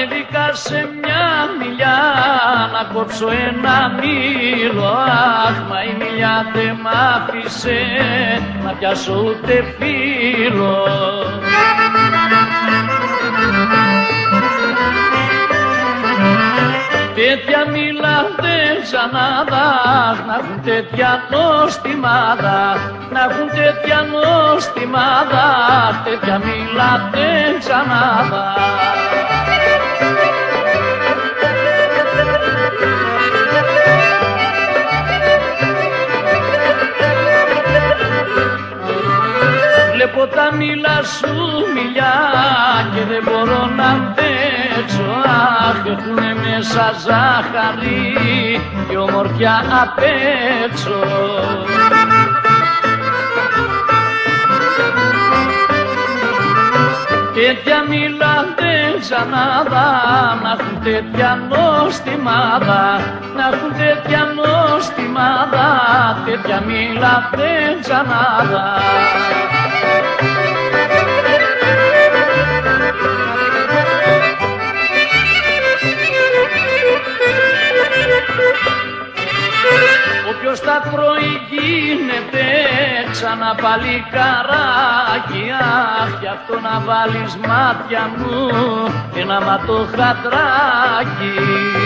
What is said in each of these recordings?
ανέβηκα σε μια μιλιά να κόψω ένα μήλο. Αχ, μα η μιλιά δεν μ' άφησε να πιάσω ούτε φύλλο. Τέτοια μήλα δεν ξανάδα, να έχουν τέτοια νοστιμάδα, να έχουν τέτοια νοστιμάδα, τέτοια μήλα δεν ξανάδα. Βλέπω τα μήλα σου μιλιά και δεν μπορώ να αντέξω. Αχ, έχουνε μέσα ζάχαρη και ομορφιά απ' έξω. Τέτοια μήλα δεν ξανάδα, να έχουν τέτοια νοστιμάδα, να έχουν τέτοια νοστιμάδα, τέτοια μήλα δεν ξανάδα. Όποιος τα τρώει γίνεται ξανά παλικαράκι. Αχ, γι' αυτό να βάλεις μάτια μου ένα ματοχατράκι.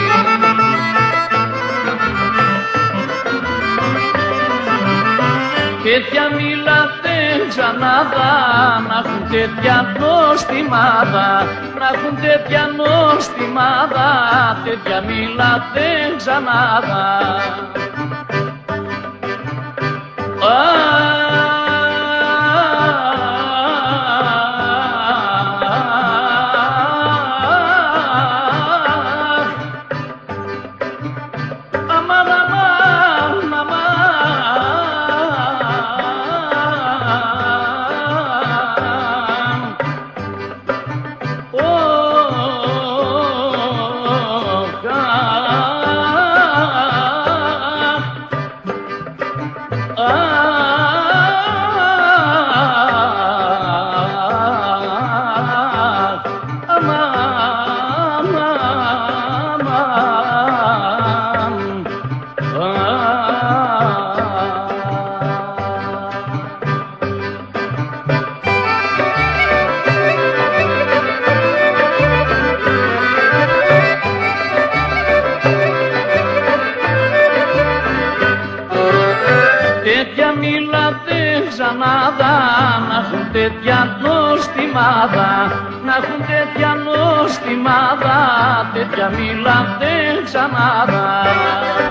Τέτοια μήλα δεν ξανάδα, να έχουν τέτοια νοστιμάδα, να έχουν τέτοια νοστιμάδα, τέτοια μήλα δεν ξανάδα. Τέτοια μήλα δεν ξανάδα, να έχουν τέτοια νοστιμάδα, να έχουν τέτοια νοστιμάδα, τέτοια μήλα δεν ξανάδα.